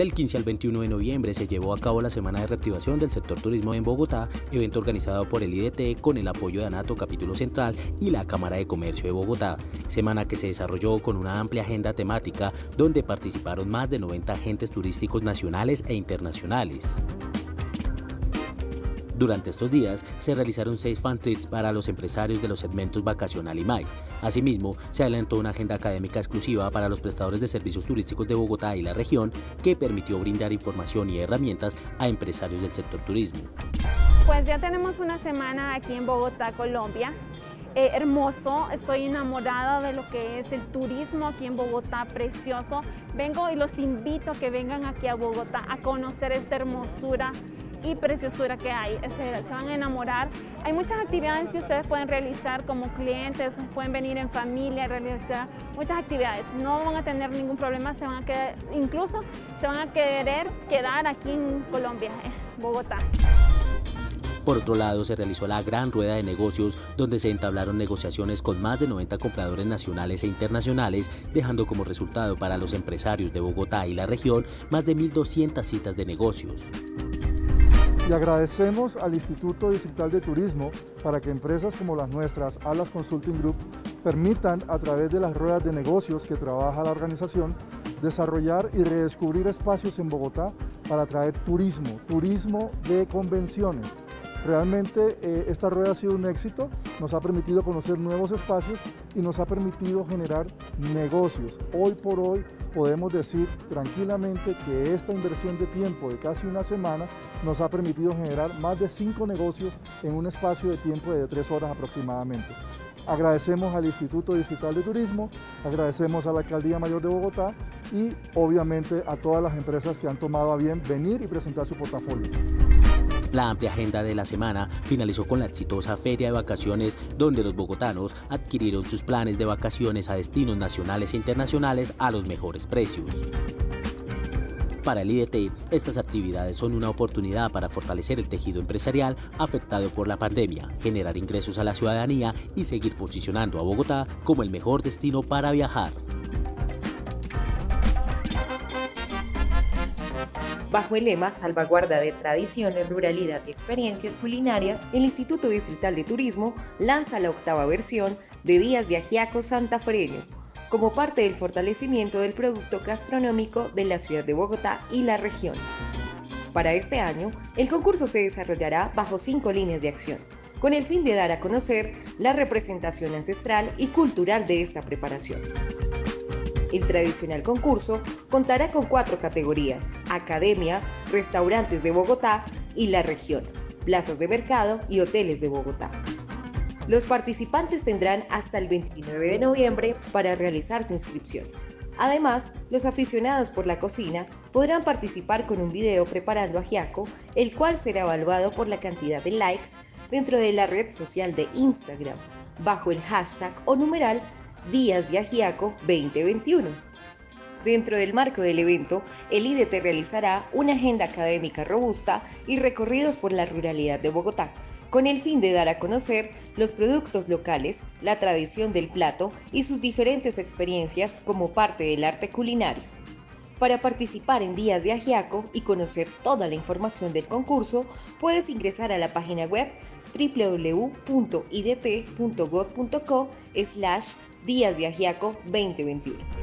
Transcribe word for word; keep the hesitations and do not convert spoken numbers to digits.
Del quince al veintiuno de noviembre se llevó a cabo la Semana de Reactivación del Sector Turismo en Bogotá, evento organizado por el I D T con el apoyo de ANATO Capítulo Central y la Cámara de Comercio de Bogotá. Semana que se desarrolló con una amplia agenda temática donde participaron más de noventa agentes turísticos nacionales e internacionales. Durante estos días se realizaron seis fan trips para los empresarios de los segmentos vacacional y MICE. Asimismo, se adelantó una agenda académica exclusiva para los prestadores de servicios turísticos de Bogotá y la región que permitió brindar información y herramientas a empresarios del sector turismo. Pues ya tenemos una semana aquí en Bogotá, Colombia. Eh, hermoso, estoy enamorada de lo que es el turismo aquí en Bogotá, precioso. Vengo y los invito a que vengan aquí a Bogotá a conocer esta hermosura y preciosura que hay, se, se van a enamorar. Hay muchas actividades que ustedes pueden realizar como clientes, pueden venir en familia, realizar muchas actividades. No van a tener ningún problema, se van a quedar, incluso se van a querer quedar aquí en Colombia, en Bogotá. Por otro lado, se realizó la gran rueda de negocios, donde se entablaron negociaciones con más de noventa compradores nacionales e internacionales, dejando como resultado para los empresarios de Bogotá y la región más de mil doscientas citas de negocios. Y agradecemos al Instituto Distrital de Turismo para que empresas como las nuestras, Alas Consulting Group, permitan a través de las ruedas de negocios que trabaja la organización, desarrollar y redescubrir espacios en Bogotá para atraer turismo, turismo de convenciones. Realmente eh, esta rueda ha sido un éxito, nos ha permitido conocer nuevos espacios y nos ha permitido generar negocios. Hoy por hoy podemos decir tranquilamente que esta inversión de tiempo de casi una semana nos ha permitido generar más de cinco negocios en un espacio de tiempo de tres horas aproximadamente. Agradecemos al Instituto Distrital de Turismo, agradecemos a la Alcaldía Mayor de Bogotá y obviamente a todas las empresas que han tomado a bien venir y presentar su portafolio. La amplia agenda de la semana finalizó con la exitosa Feria de Vacaciones, donde los bogotanos adquirieron sus planes de vacaciones a destinos nacionales e internacionales a los mejores precios. Para el I D T, estas actividades son una oportunidad para fortalecer el tejido empresarial afectado por la pandemia, generar ingresos a la ciudadanía y seguir posicionando a Bogotá como el mejor destino para viajar. Bajo el lema Salvaguarda de Tradiciones, Ruralidad y Experiencias Culinarias, el Instituto Distrital de Turismo lanza la octava versión de Días de Ajiaco Santafereño, como parte del fortalecimiento del producto gastronómico de la ciudad de Bogotá y la región. Para este año, el concurso se desarrollará bajo cinco líneas de acción, con el fin de dar a conocer la representación ancestral y cultural de esta preparación. El tradicional concurso contará con cuatro categorías: academia, restaurantes de Bogotá y la región, plazas de mercado y hoteles de Bogotá. Los participantes tendrán hasta el veintinueve de noviembre para realizar su inscripción. Además, los aficionados por la cocina podrán participar con un video preparando ajiaco, el cual será evaluado por la cantidad de likes dentro de la red social de Instagram, bajo el hashtag o numeral Días de Ajiaco veinte veintiuno. Dentro del marco del evento, el I D T realizará una agenda académica robusta y recorridos por la ruralidad de Bogotá, con el fin de dar a conocer los productos locales, la tradición del plato y sus diferentes experiencias como parte del arte culinario. Para participar en Días de Ajiaco y conocer toda la información del concurso, puedes ingresar a la página web doble u doble u doble u punto i d t punto gob punto co slash días de ajiaco veinte veintiuno.